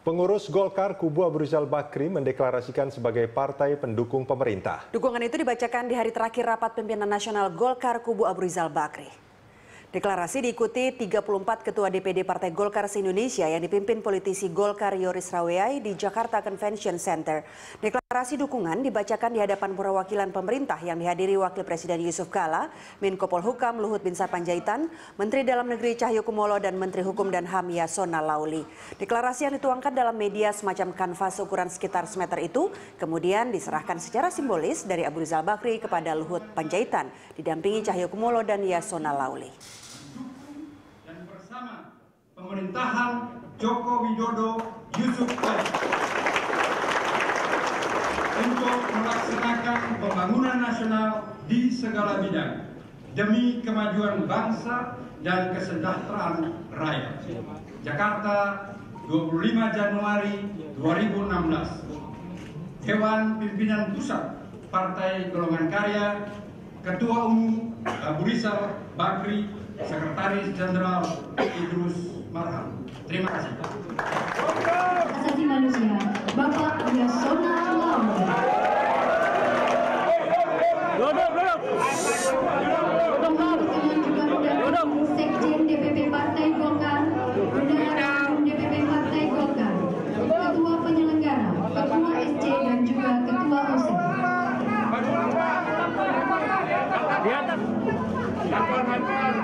Pengurus Golkar kubu Abu Rizal Bakri mendeklarasikan sebagai partai pendukung pemerintah. Dukungan itu dibacakan di hari terakhir rapat pimpinan nasional Golkar kubu Abu Rizal Bakri. Deklarasi diikuti 34 ketua DPD Partai Golkar se-Indonesia yang dipimpin politisi Golkar Yoris Raweai di Jakarta Convention Center. Deklarasi dukungan dibacakan di hadapan perwakilan pemerintah yang dihadiri Wakil Presiden Yusuf Kala, Menko Polhukam Luhut Binsar Panjaitan, Menteri Dalam Negeri Cahyokumolo dan Menteri Hukum dan HAM Yasona Lauli. Deklarasi yang dituangkan dalam media semacam kanvas ukuran sekitar semeter itu kemudian diserahkan secara simbolis dari Abu Rizal Bakri kepada Luhut Panjaitan, didampingi Cahyokumolo dan Yasona Lauli. Pemerintahan Joko Widodo Yusuf Kala untuk melaksanakan pembangunan nasional di segala bidang demi kemajuan bangsa dan kesejahteraan rakyat. Jakarta, 25 Januari 2016. Dewan Pimpinan Pusat Partai Golongan Karya, Ketua Umum Abu Rizal Bakri, Sekretaris Jenderal Idrus Marham. Terima kasih. Asasi Manusia, Bapak Yasona Lauli. Sekjen DPP Partai Golkar, Bendahara DPP Partai Golkar, Ketua Penyelenggara, Ketua SC dan juga Ketua OSIS. Di atas.